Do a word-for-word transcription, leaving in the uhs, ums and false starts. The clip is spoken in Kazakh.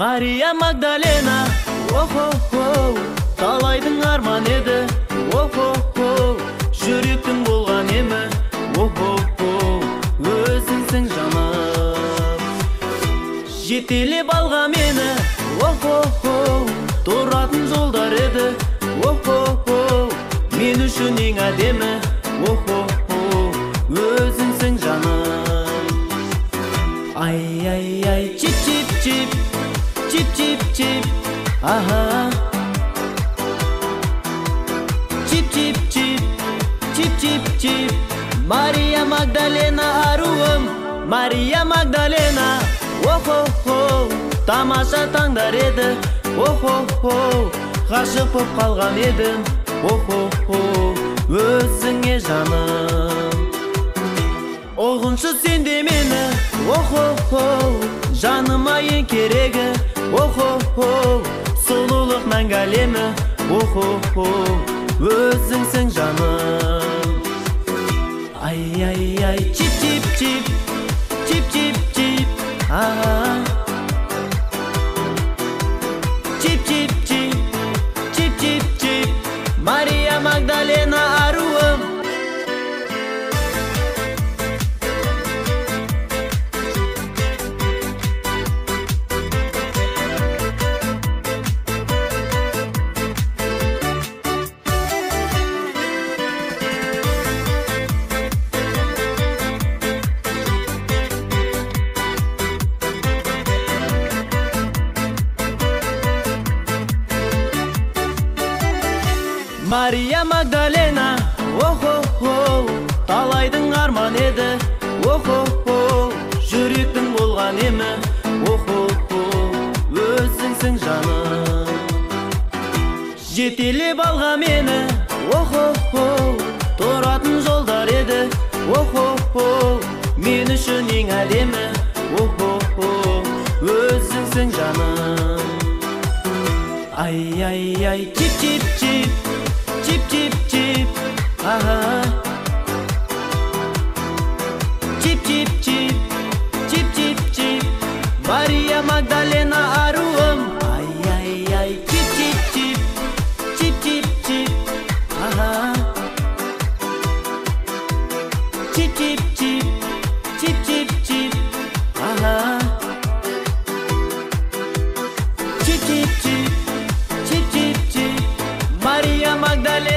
Мария Магдалена, о-хо-хо, талайдың арман еді, о-хо-хо, жүректің болған емі, о-хо-хо, өзіңсің жаным. Жетелеп алға мені, о-хо-хо, тұратын жолдар еді, о-хо-хо, мен үшін ең әдемі, о-хо-хо, өзіңсің жаным. Ай-ай-ай, чип-чип-чип, чип-чип-чип, аха. Чип-чип-чип, чип-чип-чип, Мария Магдалена аруым, Мария Магдалена, о-хо-хо, тамаша таңдар еді, о-хо-хо, ғашық боп қалған едім, о-хо-хо, өзіңе жаным. Оғыншы сен де мені, о-хо-хо, жаныма ең керегі, о-хо-хо, сұлулық мәңгі әлемі, о-хо-хо, өзіңсің жаным. Ай-ай-ай, чип-чип-чип, чип-чип-чип, аха. Чип-чип-чип, чип-чип-чип, Мария Магдалена аруым. Мария Магдалена, о-хо-хо, талайдың арман еді, о-хо-хо, жүректің болған емі, о-хо-хо, өзіңсің жаным. Жетелеп алға мені, о-хо-хо, тұратын жолдар еді, о-хо-хо, мен үшін ең әдемі, о-хо-хо, өзіңсің жаным. Ай-ай-ай, чип-чип-чип, чип-чип-чип, аха. Чип-чип-чип, чип-чип-чип, Мария Магдалена аруым. Ай-ай-ай, чип-чип-чип, чип-чип-чип, аха. Чип-чип-чип, чип-чип-чип, аха. Чип-чип-чип, чип-чип-чип, Мария Магдалена.